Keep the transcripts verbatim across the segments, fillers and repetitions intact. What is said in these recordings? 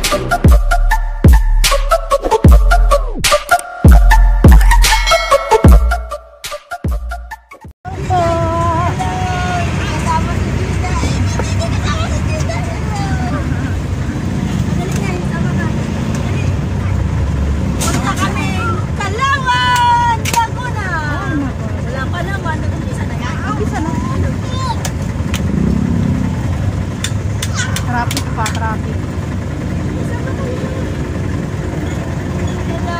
Traffic pa, traffic. Hello!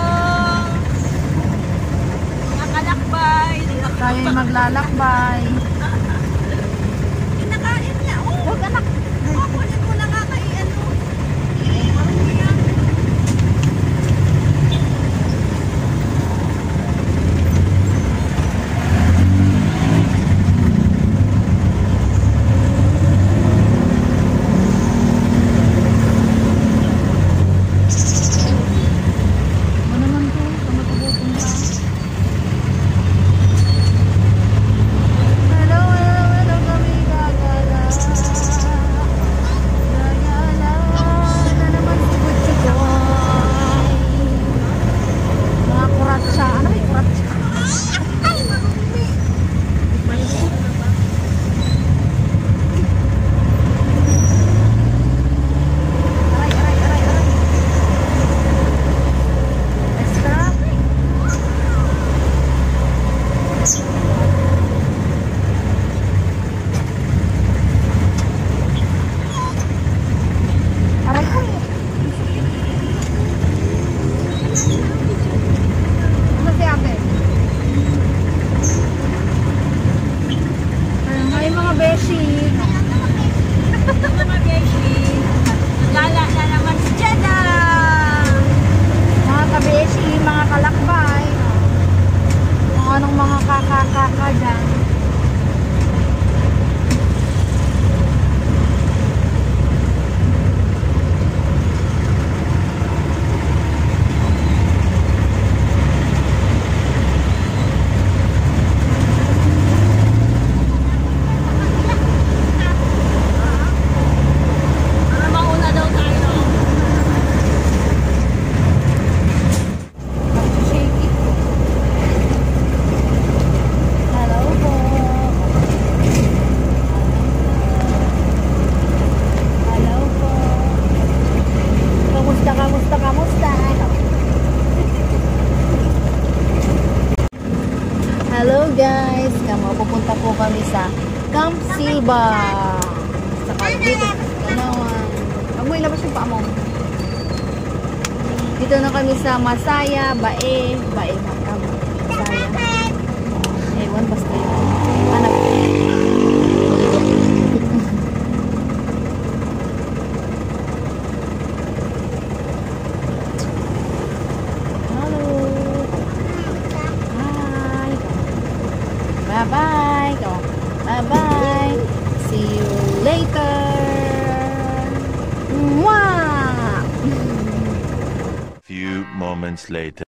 Nakalakbay. Tayo ay maglalakbay. Kinakain niya. Oh, huwag anak. Oh, kunin mo na nga kay ano. Hello guys, kamo pupunta po kami sa Camp Silva. Sa dito, Tanawan. Huwag mo ilabas yung paa mo. Dito na kami sa Masaya, Bae, Bae Macam. Masaya. Ewan basta yun. Anak. Bye-bye. Bye-bye. See you later. Mwah! Few moments later.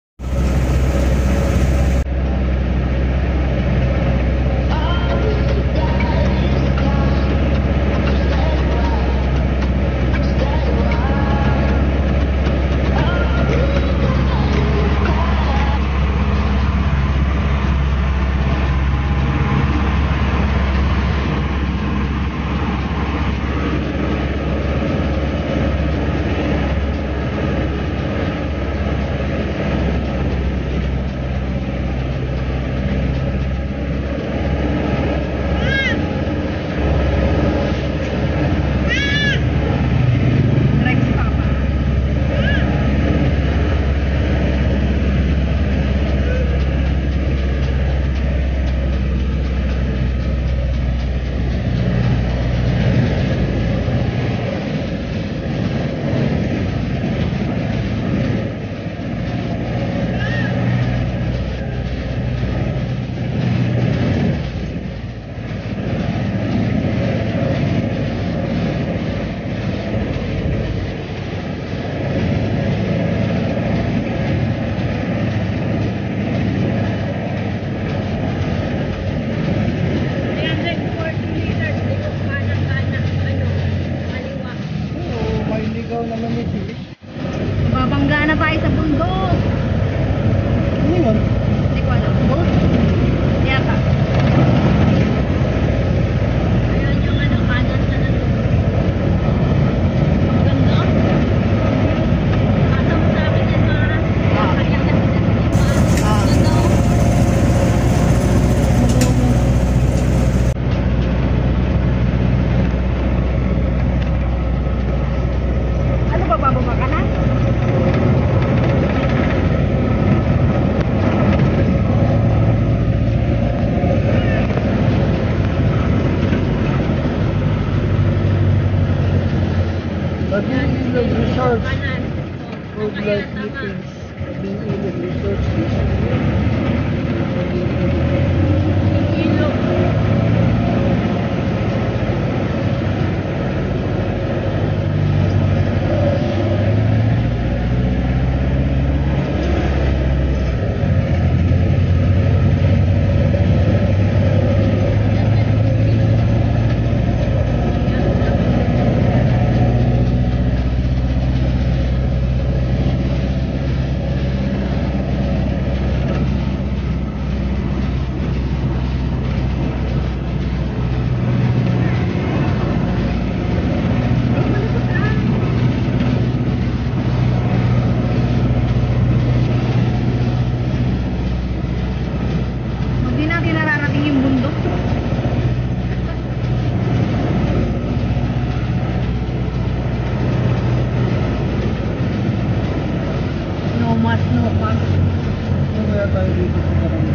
Church. Road light meetings. Being Ilog Resort Station. Hindi natin nararating yung bundok. No mas, no mas. Ano kaya tayo dito sa Barangay?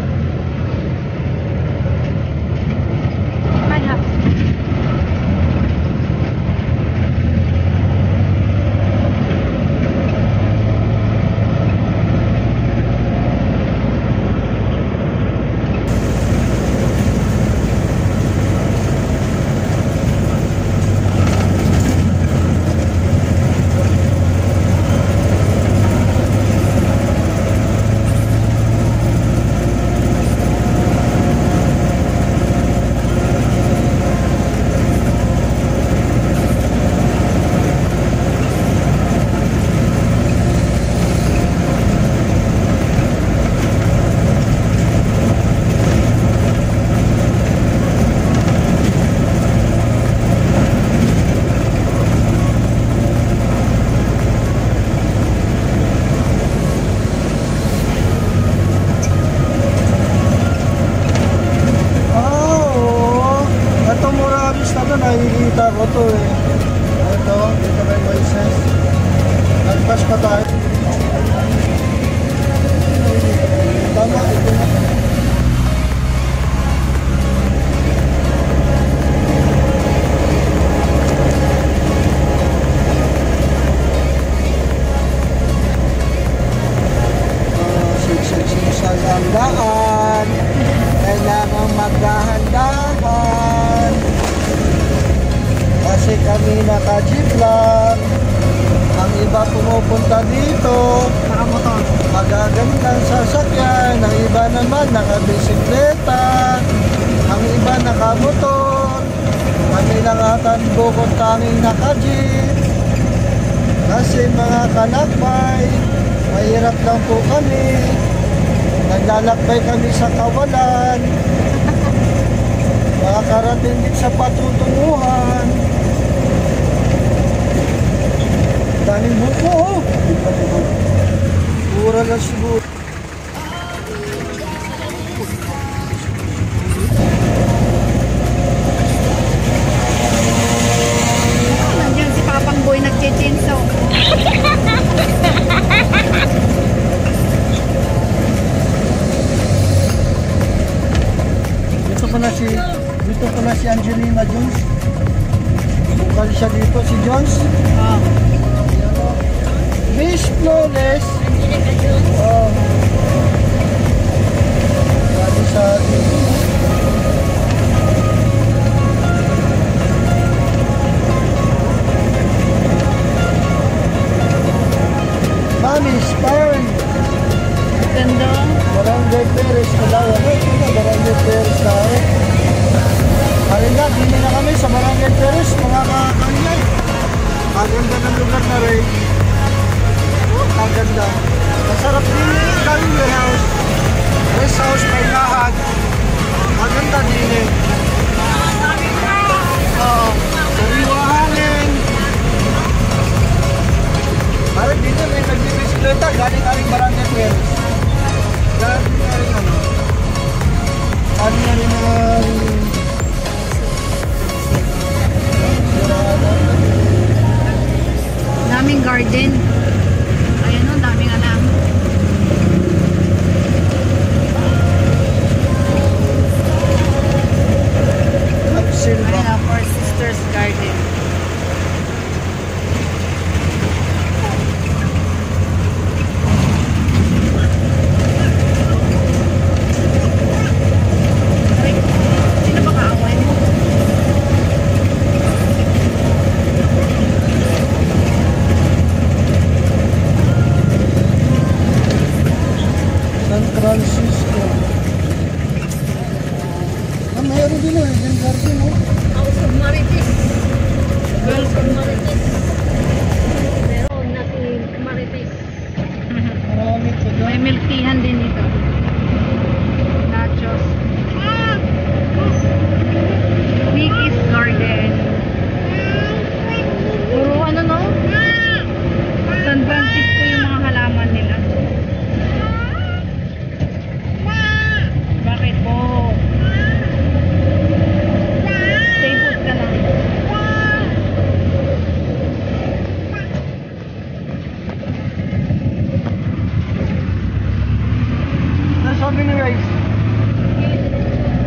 Perhaps. Nakikita ko to eh. Ito, dito kay Moises. Nagpas pa tayo. Tama, ito na. Uh, siksik-siksan ang daan. Kailangan magdahan-dahan. Kasi kami naka-jeep lang. Ang iba pumupunta dito, Nakamotor. magagandang sasakyan. Ang iba naman naka-bisikleta. Ang iba naka-motor. Kami lang atan bukod tanging naka-jeep. Kasi mga kalakbay, mahirap lang po kami. Naglalakbay kami sa kawalan. Makakarating din sa patutunguhan. Daming buko, oh. Pura lang siguro. Nandiyan si Papang Boy nagche-chainsaw. Dito pala si dito pala si Angelina Jones. Bukal siya dito si Jones. Oh. Miss Flores. Oh. Sabi sa Mami's Farm. Ganda. Barangay Perez, Kalawan. Eh, ito Barangay Perez na rin. Karinda, dini na kami sa Barangay Perez, mga kakanay. Maganda ng lugar na rin. Oh, maganda. Masarap din yung Galilee House. Rest house, may lahat. Maganda din eh. Oo. Sariwa hangin. Parang dito may nagbibisikleta, galing aring Barangay Perez. Galing aring ano. Ano na rin ang Daming garden. Ayan o, daming alam. mayroon din oh, Eden Garden oh. House of Marites. House of Marites. Meron na si Marites. Marami pa dyan. May milk teahan din dito. Nachos. Mickey's Garden. Puro ano no? San Francisco yung mga halaman nila. Bakit po? Stay put ka lang. Ano sabi ni Rice?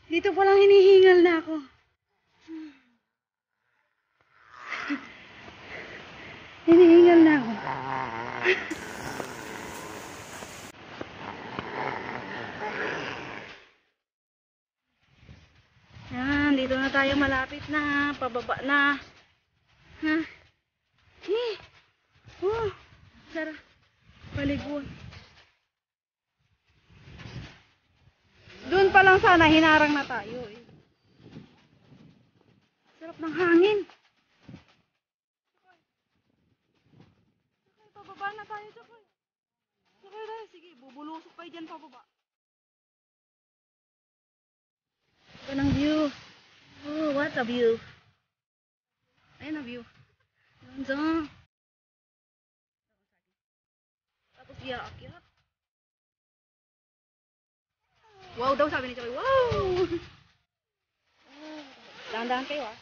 Dito pa lang hinihingal na ako. Hinihingal na ako. Yan, dito na tayo, malapit na. Pababa na. Ha? Eh. Oh, sarap. Paliguan. Doon pa lang sana, hinarang na tayo eh. Sarap ng hangin. Sakay, pababa na tayo, sakay. Sakay tayo, sige, bubulusok kayo dyan pababa. Ganang view. Oh, what a view. Ayan ang view. Ganda. Tapos iyak-iyak. Wow daw sabi ni Choy. Wow! Dahan-dahan kayo ah.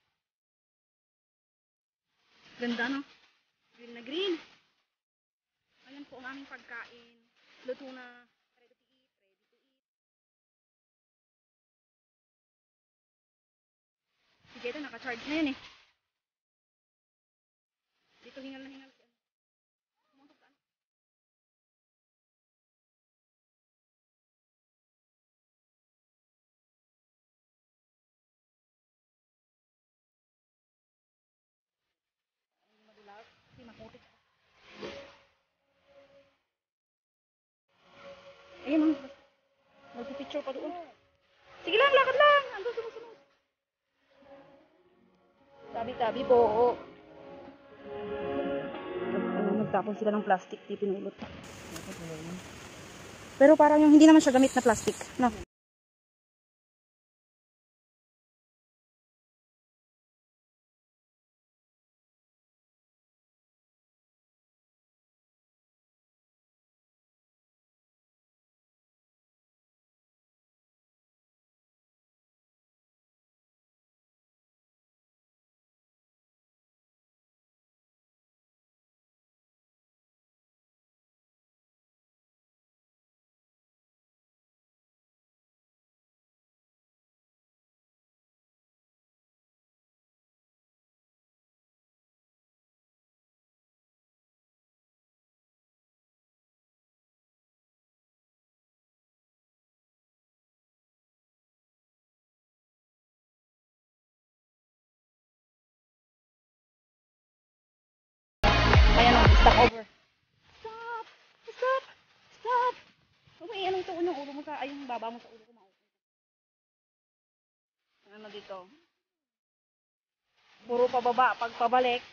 Ganda no? Green na green. Ayan po ang aming pagkain. Luto na. Ready to eat. Ready to eat. Si Jetta naka-charge na yun eh. Dito hingal na hingal. Kasi makutik. Ayun ang magpipicture pa doon. Sige lang, lakad lang. Ando sumusunod. Tabi-tabi po. Ano, nagtapon sila ng plastic, di pinulot. Pero parang yung hindi naman siya gamit na plastic, no? Ayan o, stop over. Stop! Stop! Stop! Okay, anong tuon ng ulo mo sa, ay yung baba mo sa ulo ko maupo. Ano dito? Puro pababa, pag pabalik.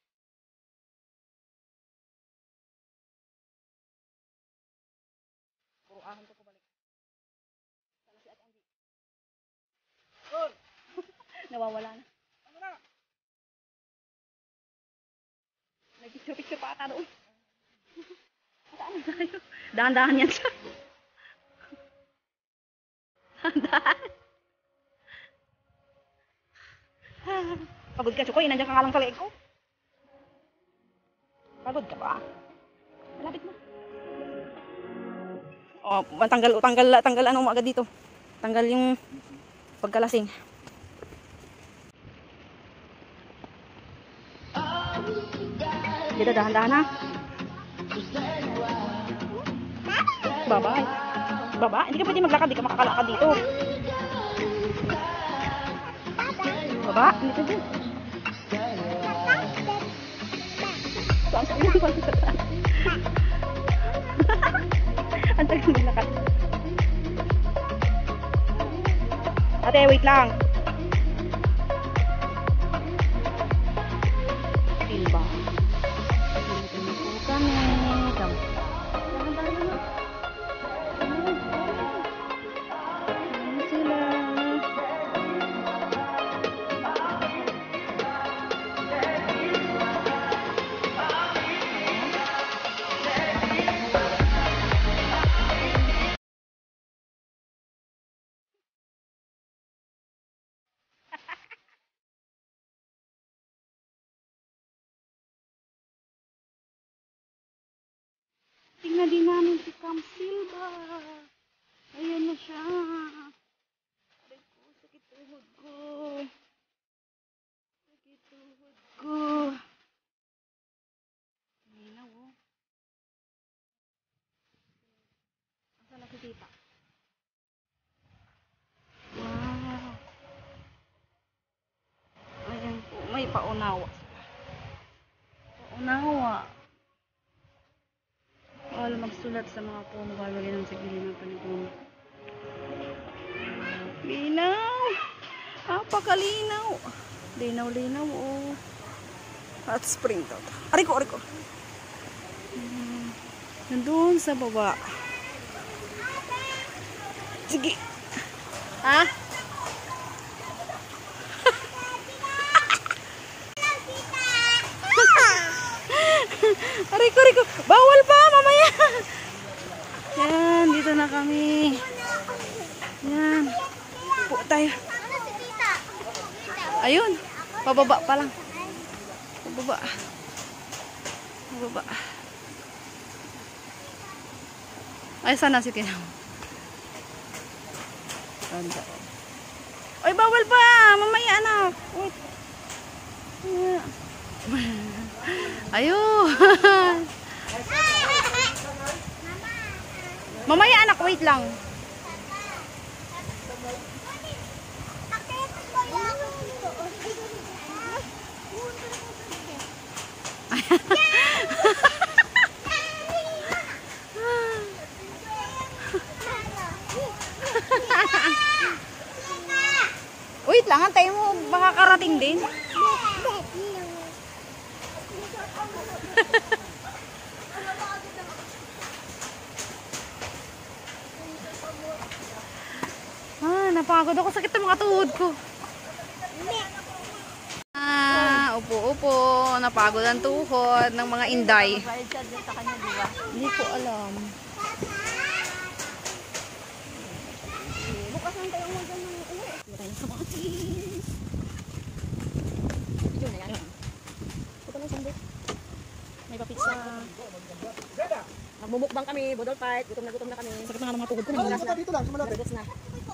Puro ahon to pabalik. Sana si Ate Andy. Good! Nawawala na. Ano na? Nag-picture-picture pa ata doon. Saan na kayo? Dahan-dahan yan siya. Dahan-dahan. Pagod ka, Chukoy. Nandiyan ka nga lang sa leeg ko. Pagod ka ba? Malapit mo. Oh, tanggal, tanggal, tanggal ano mo agad dito. Tanggal yung pagkalasing. Dito, dahan-dahan ha. Baba. Baba. Hindi ka pwede maglakad. Hindi ka makakalakad dito. Baba. Hindi ka dyan. Saan sa iyo? Ang tagal maglakad. Ate, wait lang. Silba. Dito na po kami. Tingnan din namin si Camp Silva. Ayan na siya. tuhod ko. Sakit tuhod ko. Minaw, oh. Asa nakikita? Wow. Ayan po, may paunawa. Paunawa. Wala magsulat sa mga puno. Wala ganun sa gilid ng panigunan. Linaw! Napakalinaw! Linaw-linaw, oh. Hot spring to. Aray ko, aray ko. Hmm. Nandun sa baba. Sige. Ha? Aray ko, aray ko. Bawal pa, mamaya. Yan, dito na kami. Yan. Po tayo. Ayun. Pababa pa lang. Pababa. Pababa. Ay, sana si Tina. Ganda. Ay, bawal pa. Mamaya, anak. Wait. Ayun. Mamaya, anak. Wait lang. Wait lang, antayin mo. Baka karating din. Ah, napagod ako. Sakit ang mga tuhod ko. Ah, upo-upo. Napagod ang tuhod ng mga inday. Hindi ko alam. Bukas lang tayo mo dyan ng uwi. Tayo sa mga sis. Yun na yan. Ito lang sandok. May papitsa. Magmumukbang kami. Budol fight. Gutom na gutom na kami. Sakit na nga ng mga tuhod ko. Ano na dito lang, sumalapit. Gutos na.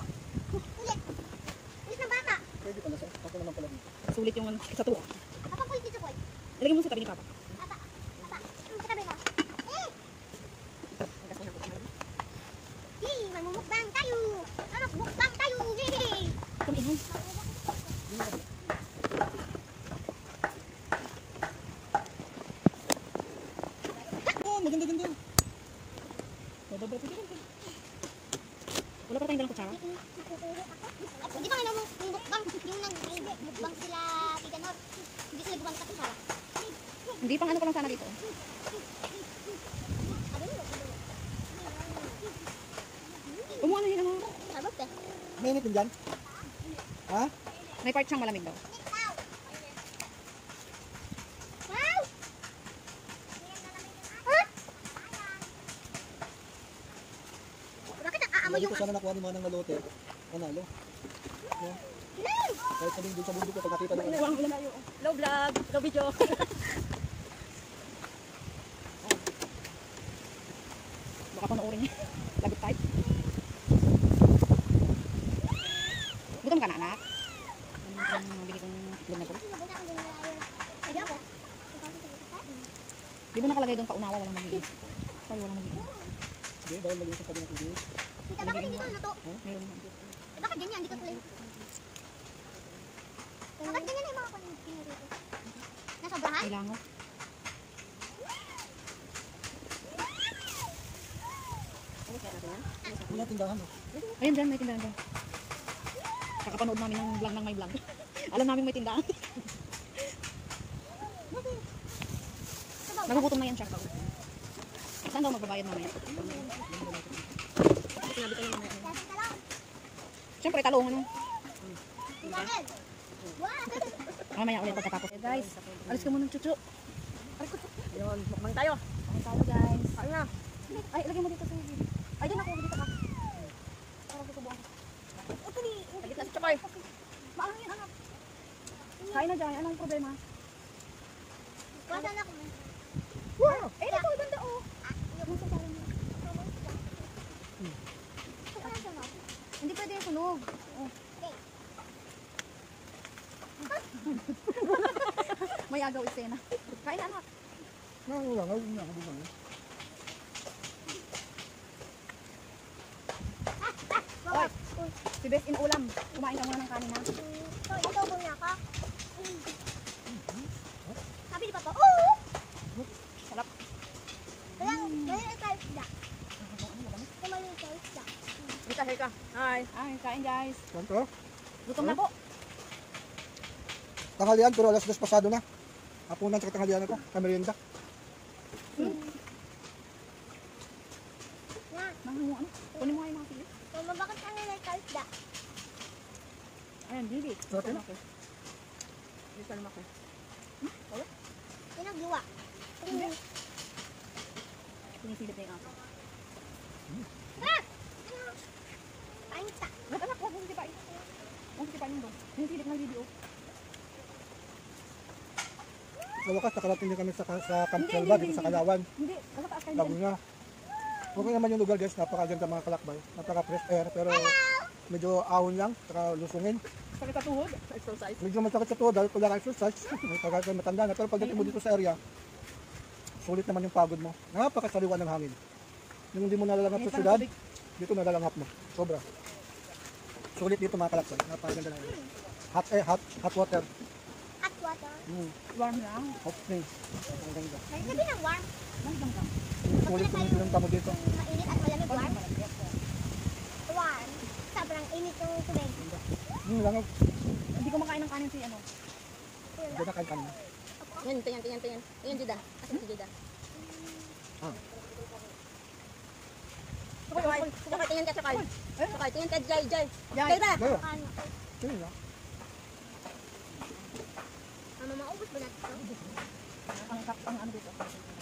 Pwede pala sa ako naman pala dito. Sulit yung sa tuhod. Papa, pulit dito, boy. Ilagay mo sa tabi ni Papa. Papa, papa. Yung sa tabi mo. Eh! Hey, mamumukbang tayo. Ano, mukbang tayo. Hey! Come in. Oh, maganda-ganda. Bababa pa dito. Wala pa tayong dalang kutsara? Hindi ba nga naman yung mukbang, yung nag-mukbang sila Tiganor. Hindi sila gumamit sa kusara. Hindi pang ano pa lang sana dito. Umuha na yun ang mga. Sabot eh. Mainit din dyan? Ha? May part siyang malamig daw. Wow! Ha? Bakit ang aamoy Lagi yung ko sana nakuha ni Manang Malote. Panalo. Yeah. Kahit sabihin din sa mundo ko, pagkakita na Low vlog, low video. Baka panoorin niya. Lagot type. Gutom ka na, anak? Ang mabili kong itlog na to. Di ba nakalagay doon paunawa, walang mabili? Sorry, walang mabili. Hindi, bawal lagi sa tabi ng tubig. Tita, bakit hindi ka luto? Meron naman. Eh, bakit ganyan? Hindi ka tuloy. Bakit ganyan yung mga pinirito? Nasobrahan? May langaw. Wala tindahan mo. Ayun dyan, may tindahan dyan. Kakapanood namin ng vlog ng may vlog. Alam namin may tindahan. Nagugutom na yan siya. Saan daw magbabayad mamaya? Siyempre, talong ano. Mamaya ulit pagkatapos. Hey guys, alis ka muna ng chuchu. Yun, mukbang tayo. Mukbang tayo guys. Ayun na. Ay, ilagay mo dito sa higit. Ay, din ako, dito ka. Parang susubuan. Higit na si Chokoy. Maangin, anak. Kain na dyan, anong problema? Wala na ako. Wow! Eh, ito, ganda oh. Hindi pwede yung sunog. Oh. May agaw eksena. Kain na, anak. Nangulangaw, nangulangaw. Oy, si Bes inuulam. Kumain ka muna ng kanin, ha? So, ito ba niya ka? Sabi ni Papa, oo! Sarap. Kaya, kaya ikaw isda. Kaya ikaw isda. Rika, Rika. Hi. Hi, kain guys. Ganito. Gutom na po. Tanghalian, pero alas dos pasado na. Hapunan sa tanghalian na to. Kamerienda. Na, Mahango, ano? Kunin mo nga yung mga sili. mama, bakit ka nila ikaw isda? Ayan, Bibi. Sarap yun. Bisa naman ako. Pinagluwa. Hindi. Pinisilip na yung ako. Ah! Kain ta. Wag anak, wag mong sipain. Huwag sipain yung dong. Pinisilip ng video. Sa wakas, nakarating din kami sa, sa Camp Hindi, Selva, hindi, dito sa hindi. Kalawan. Hindi, nasa taas kayo. Laguna. Okay naman yung lugar guys, napakaganda mga kalakbay. Napaka-fresh air, pero medyo ahon lang, saka lusungin. Sakit sa tuhod, sa exercise. Medyo masakit sa tuhod dahil pag exercise, may pagkakay matanda na. Pero pagdating mo dito sa area, sulit naman yung pagod mo. Napakasariwa ng hangin. Yung hindi mo nalalanghap sa syudad, dito nalalanghap mo. Sobra. Sulit dito mga kalakbay. Napakaganda na yun. Hot air, hot, hot water. Hot water. Mm, Warm lang. hot springs. Ang ganda. Sabi ng warm. Lang lang. Sulit naman pinunta mo dito. Mainit at malamig warm. Warm. Sobrang init yung tubig. Hmm, lang. Hindi ko makain ng kanin si ano. Diyan na kain kanina. Yan, tingnan, tingnan, tingnan. Tingnan, Judah. Asan si Judah? Ah. Sakay, sakay, tingnan ka, sakay. Sakay, tingnan ka, Jai, Jay. Jai. Jai ba? Gaya. Ano? Sige na. Mama, maubos ba natin ito? Ang kap, ang ano dito.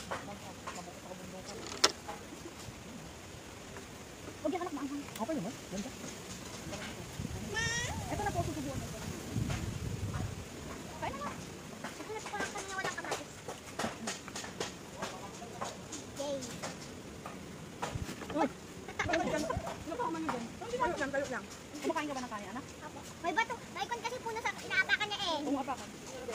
Huwag yan anak, maanghang. Okay naman. Ganda. Ito na po, susubuan. Kain na na. Hanap ko lang kanina walang kamatis. Yay. Uy! Ano pa kumain doon? Tayo lang, tayo lang. Kumakain ka ba ng kanin, anak? Apo. May bato. May kon kasi puno sa inaapakan niya eh. Umapakan.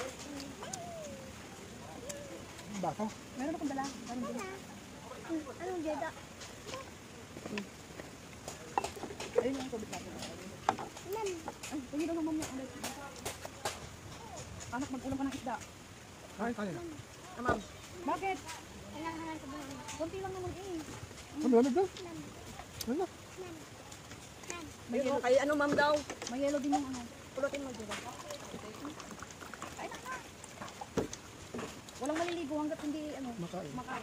Baka. Meron akong dala. Meron Ano dala. na? Hmm, Anong jeda? Ayun yung tubig natin. Ma'am. Ay, pwede daw naman niya ulit. Anak, mag-ulam ka ng isda. Kain kanina. Ah, ma'am. Bakit? Kailangan ko ba? Konti lang naman eh. Ano lamig doon? Ma'am. Ano? Ma'am. Ma'am. May yelo. Kay ano, ma'am daw? May yelo din yung ano. Pulutin mo, Judah. Kain na ka. Walang maliligo hanggat hindi ano, Makain. makain.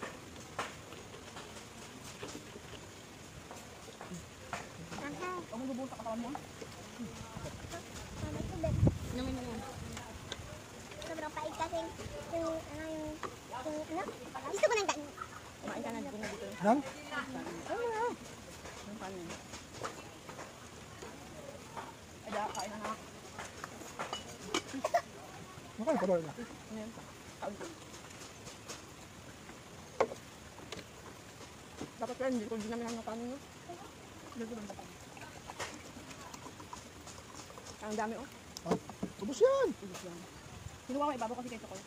Aha. Huwag mo bubuhos sa katawan mo. ah. Mama, tubig. Inumin mo yan. Sobrang pait kasi yung, yung, ano, yung, yung, ano? Gusto ko ng ganun. Kumain ka na dito na dito. Nang? Yung kanin. Ay, da, kain na na. Makain ka ba na? Ano yun? Kain ka. Dapat yan, hindi ko din namin ang kanin yun. Dito lang dapat. Ang dami oh. Ah, ubos yan! Ubus yan. Kinuha ko ibabaw kasi kay Chokoy.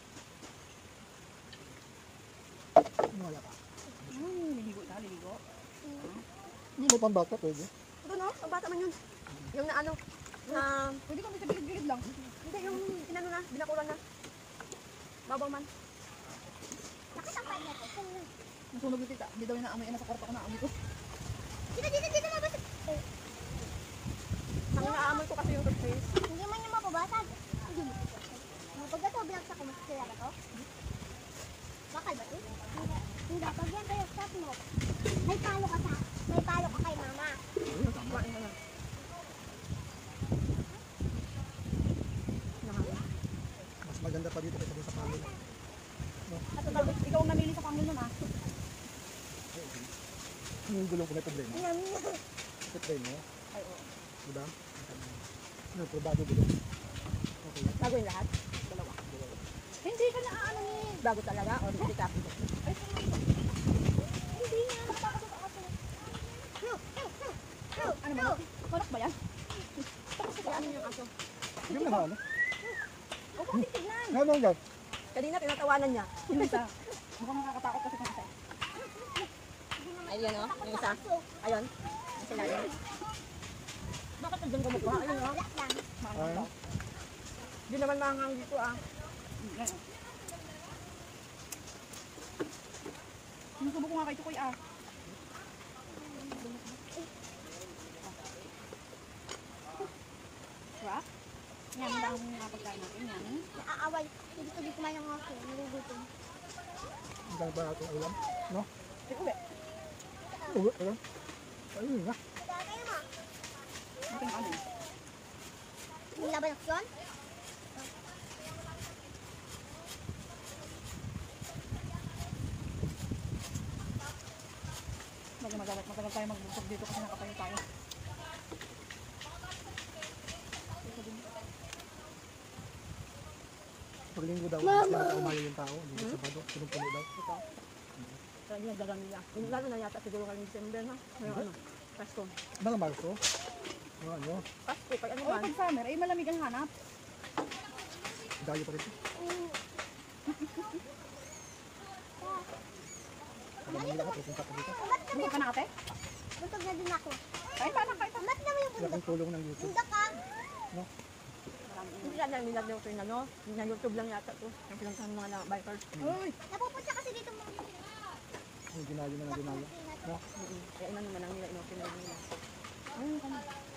Wala ka. Hmm, liligo ka, liligo. Hindi mo pang bata, pwede. Ito no, ang bata man yun. Yung na ano, na... Pwede kami sa gilid-gilid lang. Hindi, yung inano na, binakulan na. Babaw man. Bakit ang pait nito? Nasunog yung tita. Hindi daw yung naamoy. Nasa kwarto ko naamoy ko. Dito, dito, dito, mabasag. Eh, Ang naamoy ko kasi yung toothpaste. hindi man yung mababasag. Hindi mo. Pag ito, bilang sa kumas, kaya ba ito? Bakal ba ito? Hindi. Hindi. Pag yan kayo, stop mo. May palo ka sa, may palo ka kay mama. Kumain mo na. Nakaka. Mas maganda pa dito kaysa sa pangil. At ito, ikaw ang namili sa pangil nun ah. Yung gulong ko may problema. Yum. May problema mo. Ay, oo. Diba? Ano, probado gulong. Okay. Bago yung lahat? Dalawa. Hindi ka na ano eh. Bago talaga? O hindi ka? Ay, Hindi nga, napakasok ako. No, no, no, no, ano no. ba? Konak ba yan? Tapos kasi ano yung aso? Hindi mo na ano. Huwag kong titignan. Ano yan? Kanina tinatawanan niya. Yung isa. Mukhang nakakatakot kasi kung isa. Ayun o, yung isa. Ayun. Yung sila yun. Bakit nandiyan ka mukha? Ayun o. Wala lang. Ayun. Hindi naman mahangang dito ah. Sinusubo ko nga kay Tukoy ah. Diba? Yan ang mga pagkain natin. Yan. Naaaway. Hindi ko di kumain ng aso. Nagugutom. Ang ganda ba natin ulam? No? Sige uwi. Uwi, ulam. Ayun nga. Dami mo. Ating ano. May laban aksyon? Mag magagat. Matagal tayo magbusog dito kasi nakapayo tayo. Paglinggo daw, mas na umayo yung tao. Hindi sa Sabado, punong-puno daw. Ito. Kaya niya gagang nila. Yung lalo na yata siguro ngayong December ha. Ngayon ano. Pasko. Mga Marso? Mga ano? Pasko. Pag ano ba? Pag summer ay malamig ang hanap. Dayo pa rin. Alam mo nila ka, pupunta ka dito. Hindi ka na ate? Busog na din ako. Kain pa na, kain pa. Ba't naman yung bundok? Laking tulong ng YouTube. Bundok ka? Hindi lang namin nilagay ko yung ano. Na YouTube lang yata to. Yung pinagsahan ng mga bikers. Uy! Napupunta kasi dito mo. Yung ginayo na na ginayo. No? Kaya ina naman ang nila inopen na nila. Ayun ka na.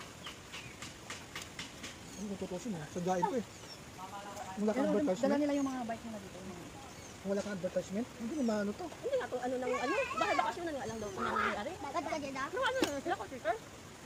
Ano kung tutusin mo? Sagain ko eh. Wala kang Dala advertisement? nila yung mga bike nila dito. Wala kang advertisement? Hindi naman ano to. Hindi nga to ano lang yung ano. Dahil bakasyon na nga lang daw ito nangyayari. Dagat ka dyan ah. Ano ano na sila ko, Twitter?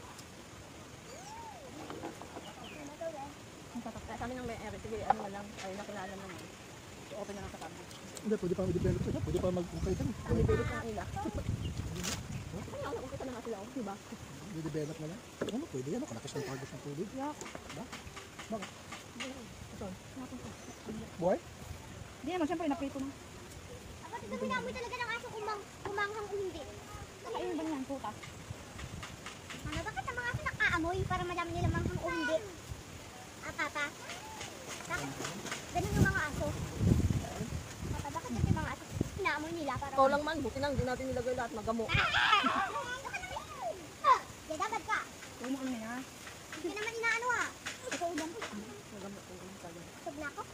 Kaya sa amin ng may ere, sige ano na lang. Ay nakilala naman. So open na lang sa tablet. Hindi, pwede pa mag-develop sila. Pwede pa mag-ukay din. Ang develop na nila. Ano ako, umpisa na nga sila. oh, Diba? I-develop na lang. Ano, pwede yan. Kalakas ng targets ng tubig. Yak. Ba? Bakit? Ito. Boy? Hindi naman, syempre naprito na. Bakit na minamoy talaga ng aso kumang, kumanghang o hindi? Ayun ba niyan, puta? Ano, bakit ang mga aso nakaamoy para malaman nila manghang o hindi? Ah, Papa? Bakit? Ganun yung mga aso. Papa, bakit kasi mga aso inaamoy nila para... Ikaw lang man, buti nang hindi natin nilagay lahat magamo. Ah! Yagabad ka! Huwag mo kami na. Hindi naman inaano ah. Ikaw lang. Magamo, magamo tayo. Busog na ako.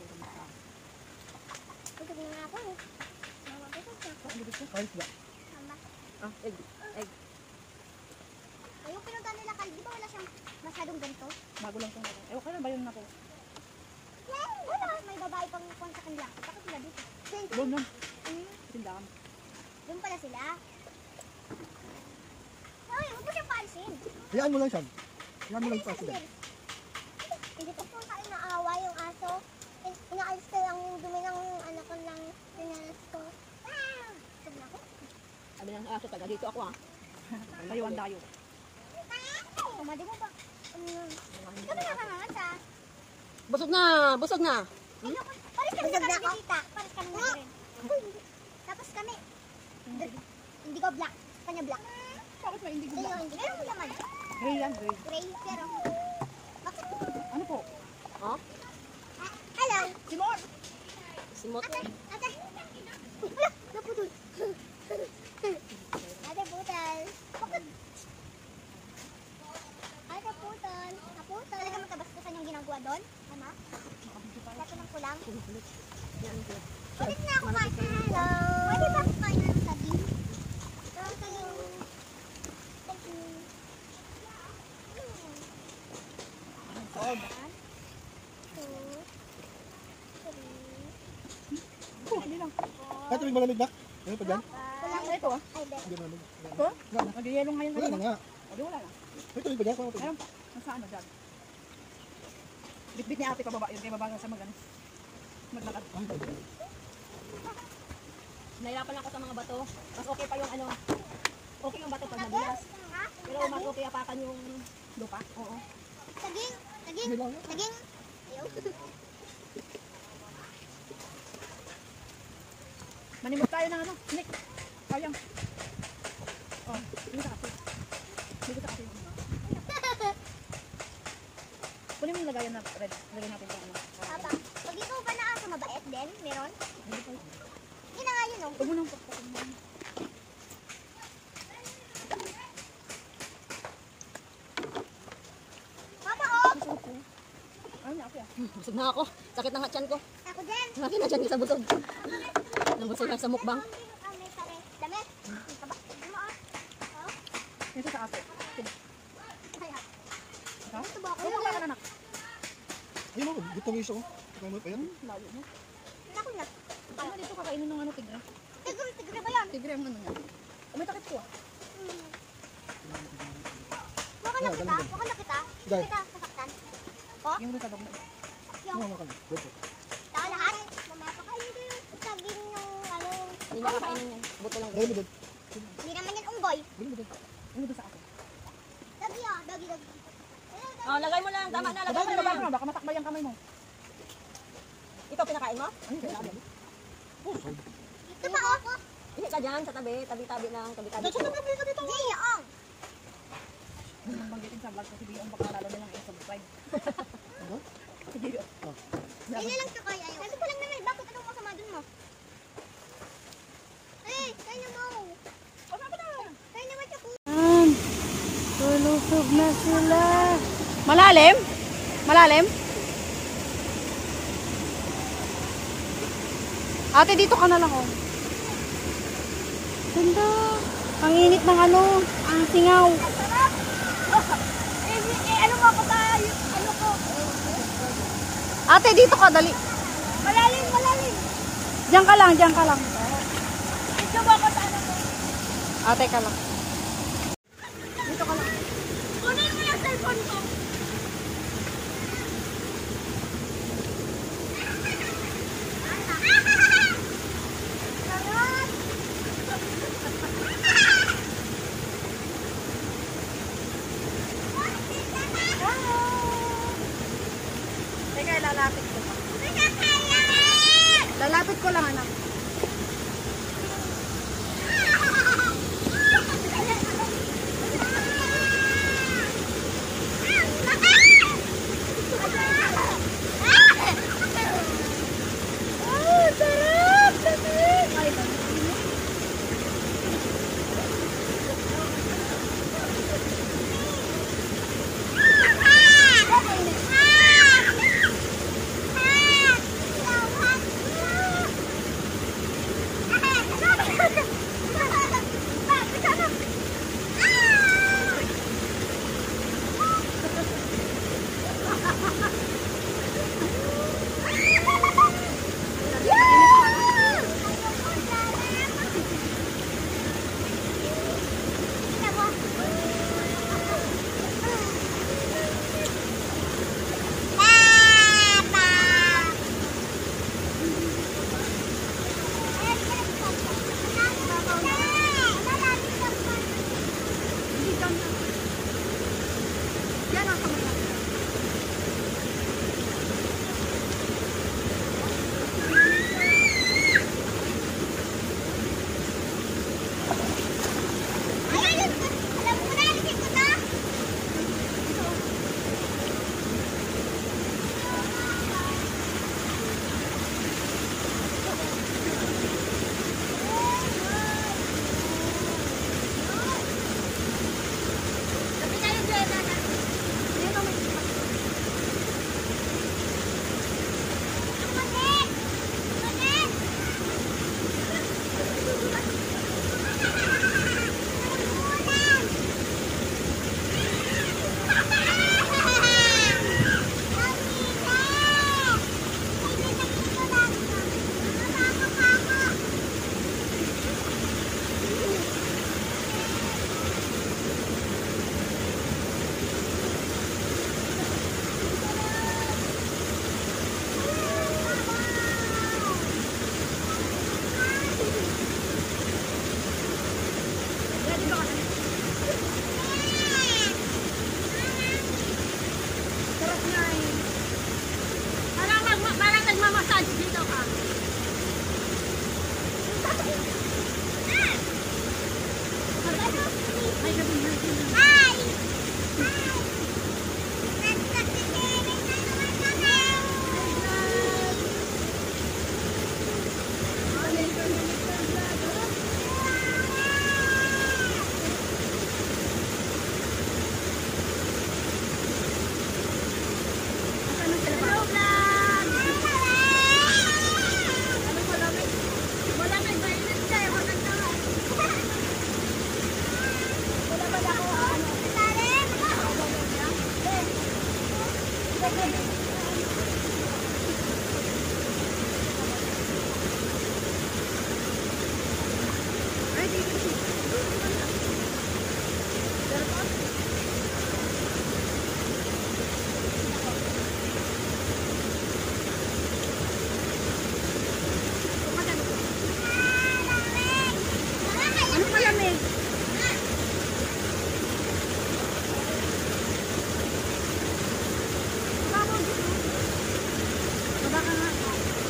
Busog na nga ako eh. Mama, busog na ako. Ayos ba? Mama. Ah, egg. Egg. Ay, yung pinunta nila kal, di ba wala siyang masyadong ganito? Bago lang itong Eh, okay na ba yun na po? Wala, may babae pang kung sa kanila. Bakit sila dito? Doon, doon. Hmm, Tindahan. doon pala sila. Ay, huwag mo siyang paalisin. Hayaan mo lang siya. Hayaan mo lang pa sila. Hindi ko po kain naawa yung aso. In- Inaalis ko lang yung dumi ng anak ko ng pinalas ko. Ah! Busog na ako. Sabi ng aso, taga dito ako ah. Tayo ang dayo. Kumadi mo ba? Um, Kami nakangangat ah. Busog na! Busog na! Ayoko. Paris kami sa kanya kita. Paris kami na rin. Tapos kami. Hindi ko black. Kanya black. Bakit may hindi Sa'yo hindi. Pero laman. Gray yan, gray. Gray. Pero. Bakit? Ano po? Oh? Ah, hello. Simon! Simot. Ate. Ate. Wala. Naputol. Ate putol. Bakit? Ate putol. Naputol. Talaga magkabaskusan yung ginagawa doon? Ama? Lato ng kulang. Yan, yan. Pwede na ako kain. Hello. Pwede ba ako kain ng saging? Ng saging. Thank you. Sob. One, two, three, Oh, hindi lang. Ay, tubig malamig ba? Ano pa dyan? Kulang Ano ito ah? Ay, bet. Hindi malamig. Ito? Mag-yellow ngayon Wala na kanina. nga. O, di wala na. Ay, tubig ba dyan? Wala tubig. Meron pa. Nasaan na dyan? Bitbit ni ate pababa yun. Kaya babagal sa mag-ano. Maglakad. Ay, tubig. Nahirapan ako sa mga bato. Mas okay pa yung ano. Okay yung bato pag nadulas. Ha? Pero mas okay apakan yung lupa. Oo. Saging. Saging. Hindi lang. Saging. Ayaw. Manimot tayo ng ano. Nick. Sayang. Oh, hindi ka kasi. Hindi ka kasi. Kunin mo yung lagayan na red. Lagyan natin ito. Ano. Papa, pag ikaw ba na aso mabait din? Meron? Yun na nga yun, oh. Huwag mo nang pagpasin mo. Papa, oh! Ano na ako ah? Busog na ako. Sakit ng hatchan ko. Ako din. Sakit na dyan sa butog. Nabusog lang sa mukbang. Ah, may tare. Damit. May taba. Ano mo, ah? Oh? Ito sa aso. Ay, ah. Ha? Ito ba ako? Huwag mo ka anak. Ayun o, dito mo isa ko. Kamot, ayan. Layo mo. Ako na. Ano dito kakainin ng ano tigre? Tigre, tigre ba yan? Tigre ang ano niya. Oh, may takip ko ah. Hmm. Waka na kita. Waka na kita. Dahil. Kita sasaktan. Oh? Yung sa dog na. Yung. Ano ka? Dito. Tao lahat. Mamapakain ko yung saging ng ano. Hindi niya kakainin yan. Buto lang. Dahil mo doon. Hindi naman yan unggoy. Dahil mo doon. Ano doon sa aso? Dagi ah. Dagi, dagi. Oh, lagay mo lang. Tama na. Lagay Lagay mo mo na. na. Baka matakbay ang kamay mo. Ikaw pinakain mo? Ano yung sabi? Ito pa oh. Hindi ka dyan sa tabi. Tabi-tabi lang. Tabi-tabi. Dito sa tabi ka dito. Giyong. Nang banggitin sa vlog kasi Biong baka lalo nilang i-subscribe. Ano? Sige. Kaya lang ka kaya. Sabi ko lang naman. Bakit anong masama dun mo? Eh, kaya mo. Ano ba na? Kaya naman siya po. Tulusog na sila. Malalim? Malalim? Ate, dito ka na lang oh. Ganda. Ang init ng ano, ang singaw. Eh, eh, ano mo ako tayo? Ano ko? Ate, dito ka, dali. Malalim, malalim. Diyan ka lang, diyan ka lang. Ito ba ako sa ano ko? Ate ka lang. Dito ka lang. Kunin mo yung cellphone ko. Sarap! Teka, lalapit ko pa. Lalapit ko lang, anak.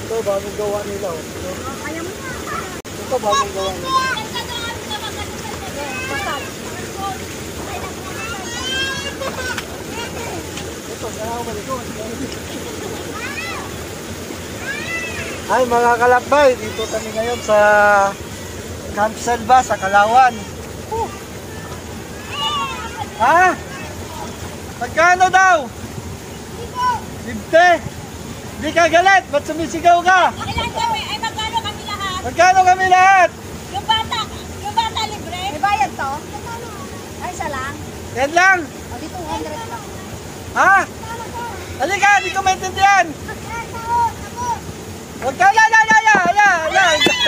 Ito, bagong gawa nila. Oh. Ito, Kaya mo na. ito bagong gawa nila. Ito, kaya ako malikot. Ay, mga kalakbay, dito kami ngayon sa Camp Selva sa Kalawan. Oh. Ha? Magkano daw? fifty. Di ka galit, ba't sumisigaw ka? Ilan kami? Ay, magkano kami lahat? Magkano kami lahat? Yung bata, yung bata libre? May bayad to? Ay, isa lang. Yan lang. O, di two hundred lang. Ha? Halika, di ko maintindihan. Huwag ka, la, la, la, la, la, la.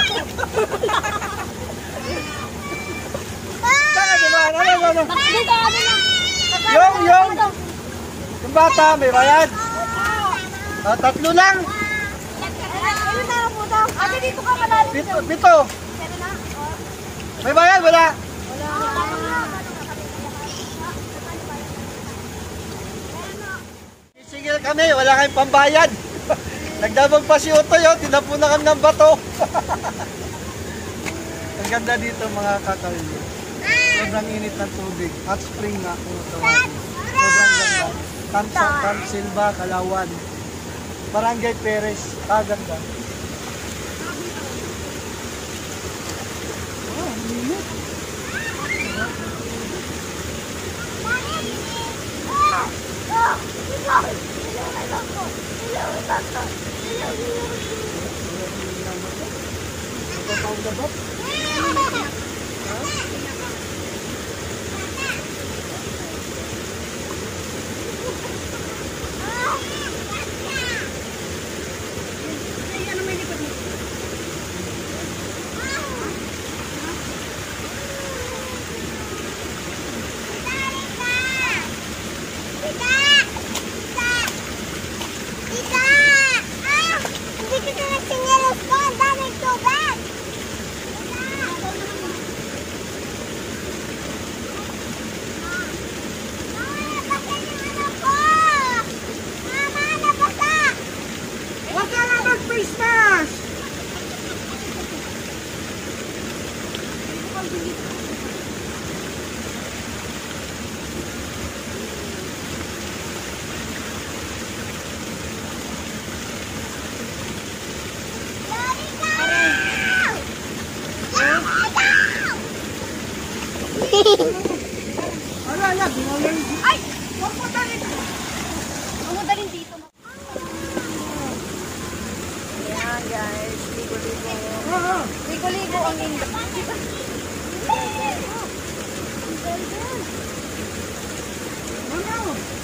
Saka diba? Ano, ano, ano? Dito, ano na? Yung, yung. Yung bata, may bayad. Ah, tatlo lang. Ano na po daw? Ate, dito ka malalim. Pito, pito. May bayad, wala. Sigil kami, wala kayong pambayad. Nagdabog pa si Utoy, oh, tinapo na kami ng bato. Ang ganda dito mga kakalyo. Sobrang init ng tubig. Hot spring na kung tawagin. Sobrang ganda. Camp, Camp Silva, Kalawan. Barangay Perez. Ah, ganda. Oh, ang init. Huwag ka na mag-face mask! Ala, ala, binawin. Ay! Huwag mo dalhin. Huwag mo dalhin dito. Ayan guys, ligo-ligo. Oo. Ligo-ligo ang inyo. Ano?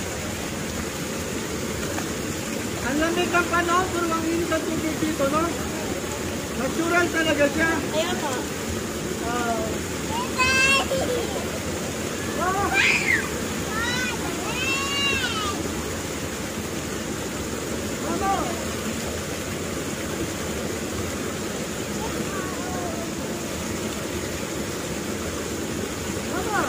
Ang lamig ang panahon, pero ang init ang tubig dito, no? Natural talaga siya. Ayun po. Ah. Ano? Ano?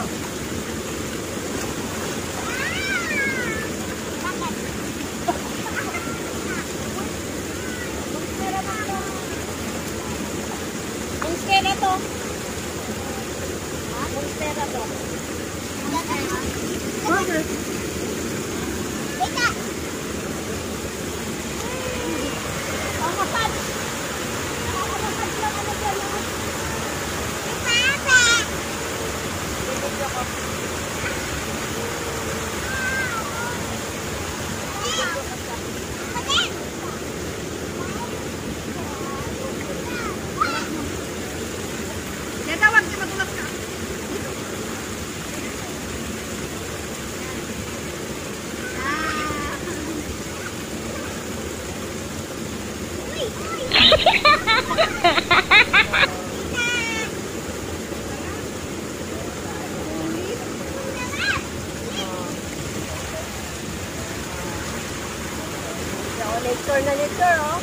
Ang skena to. Ang pera to. Bakit? Ika! Ang kapal! Ang kapal lang ano dyan, oh. Papa! Yan tawag, di magulas ka. Oh, nature na nature, oh.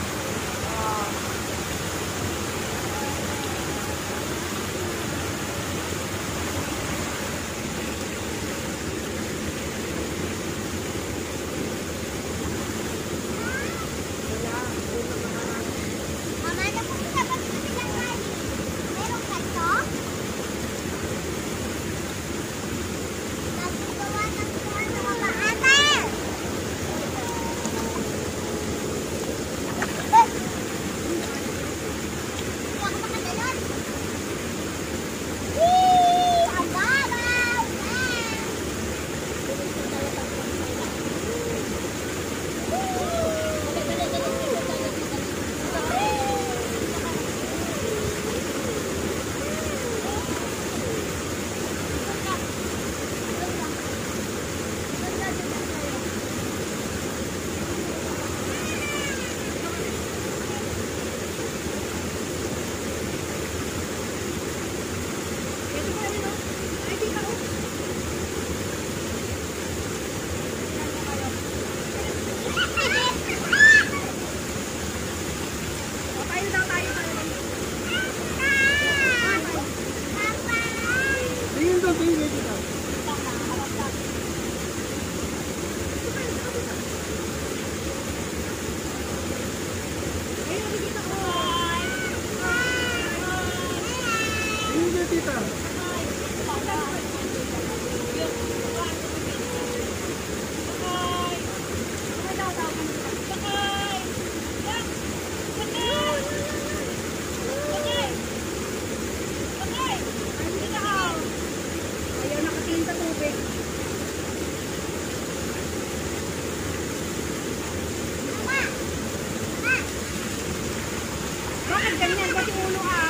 ganyan. Pati ulo ha.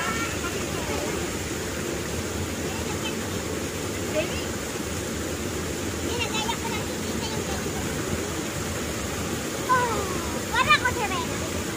Hindi, nagaya ko lang kikita yung baby. Oh, wala ko si Rena.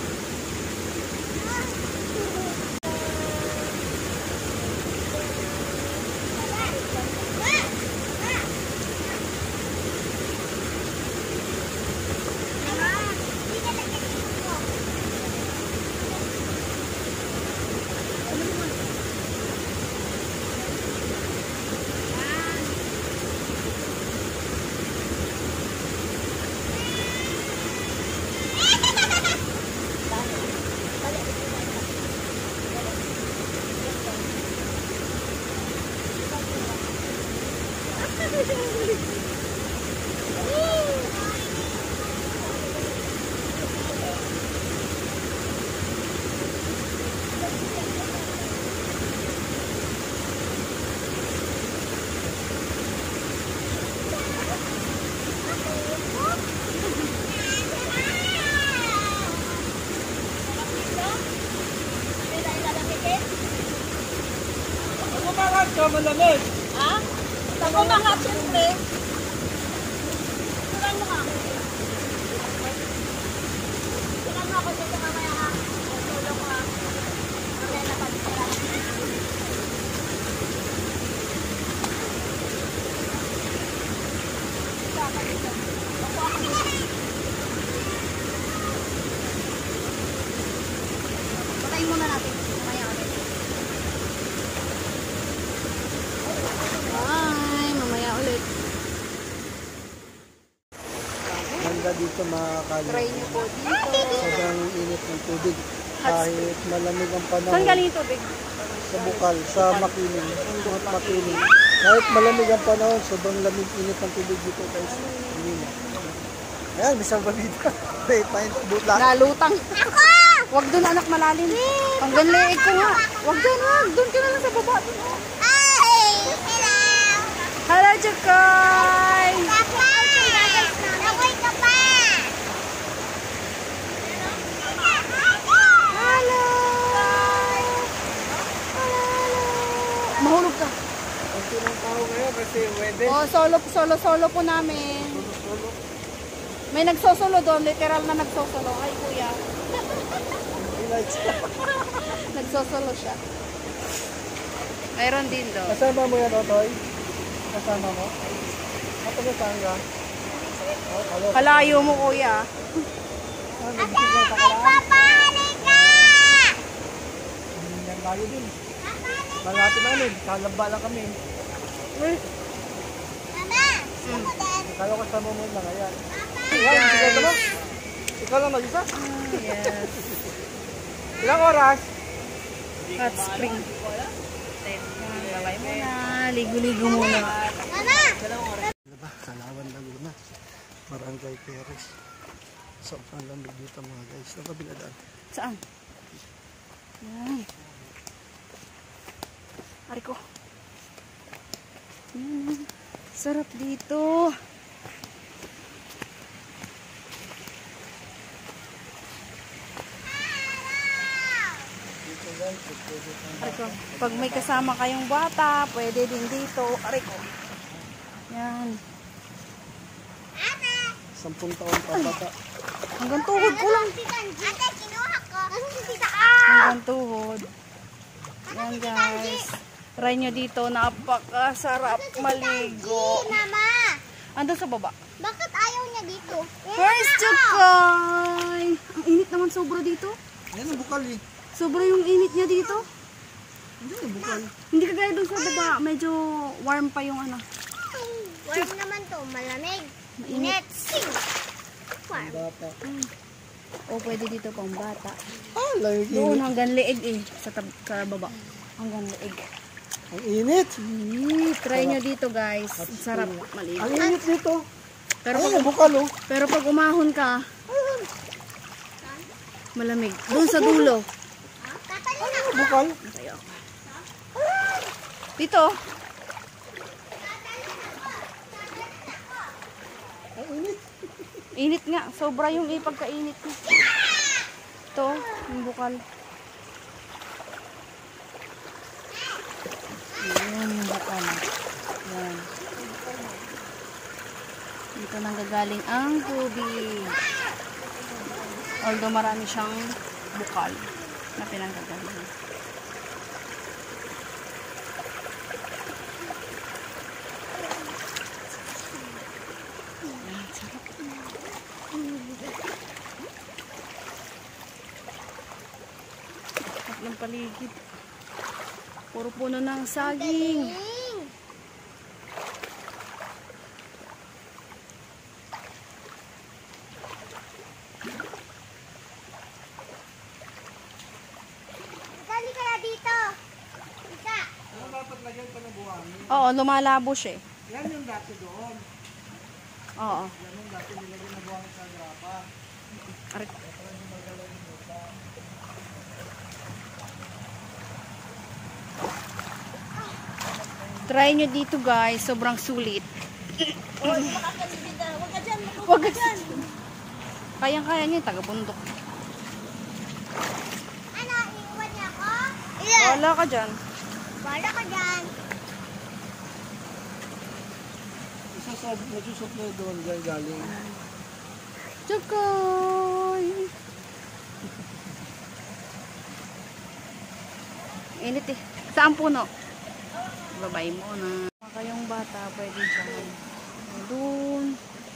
Kumakas ka, malamig. Ha? Ako mga siyempre. Turan mo nga. Turan mo ako dito mamaya ha. Tulong ko ha. Mamaya na pag-turan. Patayin muna natin. Mamaya ulit. Bye! Mamaya ulit. Ganda dito mga kalye. Try niyo po dito. Sobrang init ng tubig. Kahit malamig ang Saan panahon galing yung tubig? sa bukal, sa makiling. Mount Makiling. Kahit malamig ang panahon, sobrang lamig init ng tubig dito guys. Manila. Ayan, misang balita. May paint butla. Nalutang. Wag doon anak malalim. Ang ganliig ko nga. Wag doon, wag. Doon ka na lang sa baba. Ay! Hello! Hello, Chukoy! Papa! Nakoy ka pa! Hello! Mahulog ka. Ang tunong tao ngayon kasi weather. Oh, solo, solo, solo po namin. May nagsosolo doon. Literal na nagsosolo. Ay, kuya. Lights. Nagsosolo siya. Mayroon din doon. Kasama mo yan, Otoy? Kasama mo? Ako na saan ka? Oh, kalo. Kalayo mo, kuya. Ah, nagbitig na sa Ay, kalaan. Papa! Halika! Hindi yan tayo din. Malapit namin. Kalamba lang kami. Eh, Mama! Ako din! kala ko kasama mo lang. Ayan. Ayan, ikaw ka lang. Ikaw lang mag-isa? Yes. Ilang oras? Hot spring. Babay muna. Ligo-ligo muna. Mama! Diba? Kalawan Laguna. Barangay Perez. Sobrang lamig dito mga guys. Sa kabila daan. Saan? Yan. Ari ko. Yan. Sarap dito. Ari ko. Pag may kasama kayong bata, pwede din dito. Ari ko. Yan. Sampung taon pa bata. Hanggang tuhod ko lang. Ate, kinuha ko. Tita Hanggang tuhod. Yan guys. Try nyo dito. Napakasarap maligo. Mama! Andun sa baba. Bakit ayaw niya dito? Where's Chukoy? Ang init naman sobra dito. Yan ang bukal eh. Sobra yung init niya dito. Hindi ang bukal. Hindi kagaya doon sa baba. Medyo warm pa yung ano. Warm naman to. Malamig. Mainit. Sing! Warm. Bata. O pwede dito pang bata. Ah, lamig Doon init. hanggang leeg eh. Sa, tab sa baba. Hanggang leeg. Ang init. Mm, try nyo dito guys. Ang sarap maligo. Ang init dito. Pero Ayun pag, ang bukal oh. pero pag umahon ka, malamig. Doon sa dulo. Tatalon Ang bukal. Tayo. Dito. Ang init. Init nga. Sobra yung ipagkainit. Ito, yung bukal. Yun yung bukal. Yan. Dito nanggagaling ang tubig. Although marami siyang bukal na pinanggagaling. Yan, sarap. Sarap ng paligid. Puro puno ng saging. Dali kaya dito. Isa. Ano dapat lagyan pa ng buhangin? Oo, lumalabo siya eh. Yan yung dati doon. Oo. Yan yung dati nilagyan ng buhangin sa grapa. Arit. Try nyo dito guys, sobrang sulit. Huwag ka dyan. Huwag ka dyan. Kayang-kaya nyo yung taga-bundok. Ano, iiwan niya ako? Wala ka dyan. Wala ka dyan. Isa sa nasusot na doon dyan galing. Tsukay! Init eh. Saan puno? Babay mo na. Kayong bata, pwede dyan. Doon.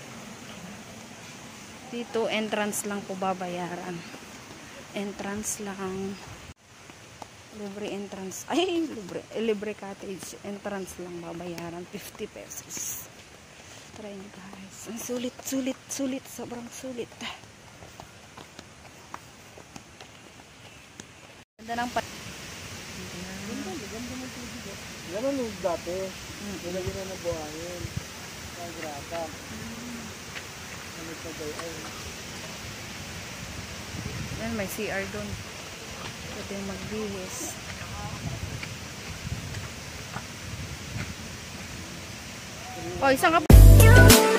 Dito, entrance lang po babayaran. Entrance lang. Libre entrance. Ay, libre. Eh, libre cottage. Entrance lang babayaran. fifty pesos. Try nyo guys. Ang sulit, sulit, sulit. Sobrang sulit. Ganda ng pat... Yan ang yung dati. Nilagyan na ng buhangin. Sa grapa. Ano sa bayan? Yan, may C R doon. Pwede magbihis. Oh, isang kap...